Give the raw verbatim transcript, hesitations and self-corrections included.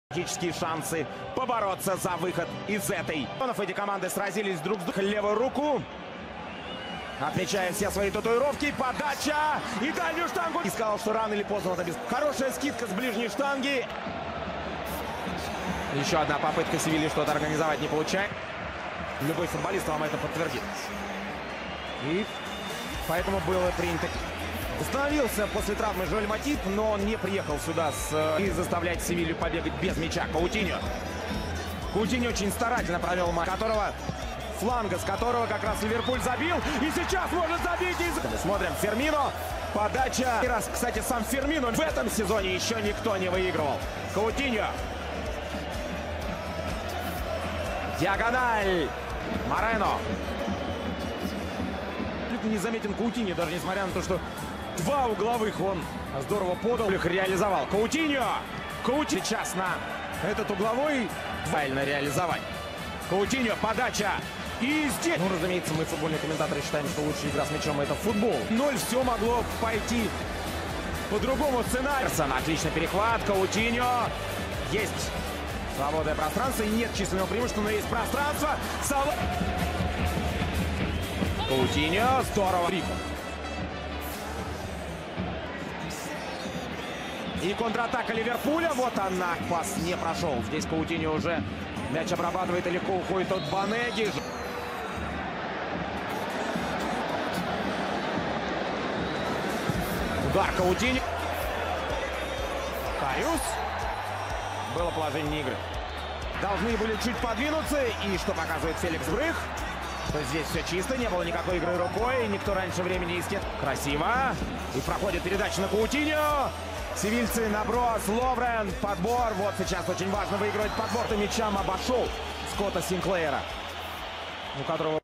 Практические шансы побороться за выход из этой. Эти команды сразились друг с другом. Левую руку. Отмечая все свои татуировки. Подача. И дальнюю штангу. И сказал, что рано или поздно это без... Хорошая скидка с ближней штанги. Еще одна попытка Севильи что-то организовать не получает. Любой футболист вам это подтвердит. И поэтому было принято... Установился после травмы Жоэль Матип, но он не приехал сюда с... и заставлять Севилью побегать без мяча. Каутиньо. Каутиньо очень старательно провел матч, которого фланга, с которого как раз Ливерпуль забил. И сейчас может забить. И... Смотрим, Фермино. Подача. И раз, кстати, сам Фермино в этом сезоне еще никто не выигрывал. Каутиньо. Диагональ. Морено. Не заметен Каутиньо, даже несмотря на то, что два угловых он здорово подал, их реализовал. Каутиньо! Каутиньо сейчас на этот угловой правильно реализовать. Каутиньо, подача. И здесь... Ну, разумеется, мы, футбольные комментаторы, считаем, что лучшая игра с мячом — это футбол. Ноль, все могло пойти по другому сценарию. Отличный перехват. Каутиньо. Есть свободное пространство. Нет численного преимущества, но есть пространство. Сав... Каутиньо. Здорово. И контратака Ливерпуля. Вот она. Пас не прошел. Здесь Каутиньо уже мяч обрабатывает и легко уходит от Банеги. Удар Каутиньо. Кarius. Было положение игры. Должны были чуть подвинуться. И что показывает Феликс Брых? То здесь все чисто, не было никакой игры рукой, никто раньше времени не искет. Красиво. И проходит передача на Каутиньо. Севильцы наброс, Ловрен, подбор. Вот сейчас очень важно выигрывать подбор. И мячом обошел Скотта Синклейра, у которого